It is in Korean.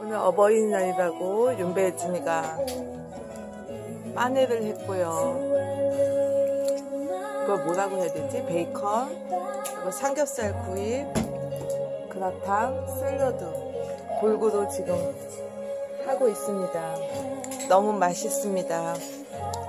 오늘 어버이날이라고 윤배진이가 빠네를 했고요. 그걸 뭐라고 해야 되지? 베이컨, 그리고 삼겹살 구이, 그라탕, 샐러드 골고루 지금 하고 있습니다. 너무 맛있습니다.